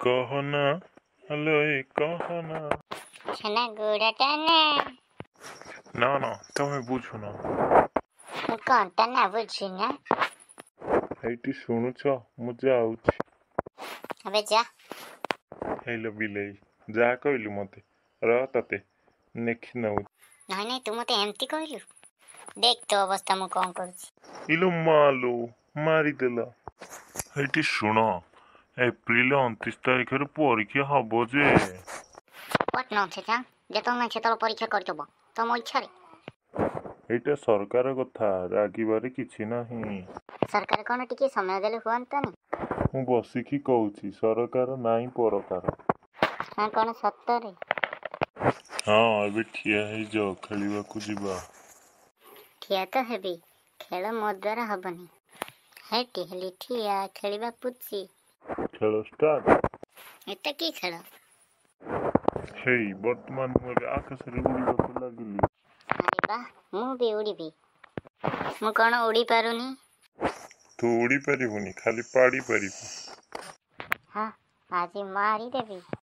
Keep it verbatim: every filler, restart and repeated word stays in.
कहना हेलो ए कहना छना गोड़ाटा ना ना ना तमे बुझु ना ମୁଁ କଣଟା ନା ବୁଝିନା ଏଇଠି ଶୁଣୁଛ ମୁଁ ଯାଉଛି ଏବେ ଯା ହେଇଲୋ ବିଲେଇ ଯାହା କହିଲୁ ମତେ ରହ ତତେ ନେଖି ନଉ ନାଇଁ ନାଇଁ ତୁ ମତେ ଏମିତି କହିଲୁ ଦେଖ ତୋ ଅବସ୍ଥା ମୁଁ କଣ କରୁଛି ଇଲୋ ମାଲୋ ମାରିଦେଲା ଏଇଠି ଶୁଣ ଏପ୍ରିଲ ଅଣତିରିଶ ତାରିଖରେ ପରୀକ୍ଷା ହବ ଯେ What nonsense, huh? ଯେତେବେଳେ ନାହିଁ ସେତେବେଳେ ପରୀକ୍ଷା କରିଦେବ ତମ ଇଚ୍ଛାରେ ଏଇଟା ସରକାର କଥା ରାଗିବାରେ କିଛି ନାହିଁ ସରକାର କ'ଣ ଟିକେ ସମୟ ଦେଲେ ହୁଅନ୍ତାନି ମୁଁ ବସିକି କହୁଛି ସରକାର ନାହିଁ ପରକାର ହଁ କ'ଣ ସତରେ ହଁ ଏବେ ଠିଆ ହେଇଯାଅ ଖେଳିବାକୁ ଯିବା ଠିଆ ତ ହେବି ଖେଳ ମୋ ଦ୍ୱାରା ହବନି ହେଟି ହେଲି ଠିଆ ଖେଳିବା ପୁଚି ଖେଳ ଷ୍ଟାର୍ଟ ଏତେ କି ଖେଳ ହେଇ ବର୍ତ୍ତମାନ ମୁଁ ଏବେ ଆକାଶରେ ଉଡ଼ିବାକୁ ଲାଗିଲି ଆରେ ବା ମୁଁ ବି ଉଡ଼ିବି ମୁଁ କ'ଣ ଉଡ଼ି ପାରୁନି ତୁ ଉଡ଼ି ପାରିବୁନି ଖାଲି ପାଡ଼ି ପାରିବୁ ହଁ ଆଜି ମାରିଦେବି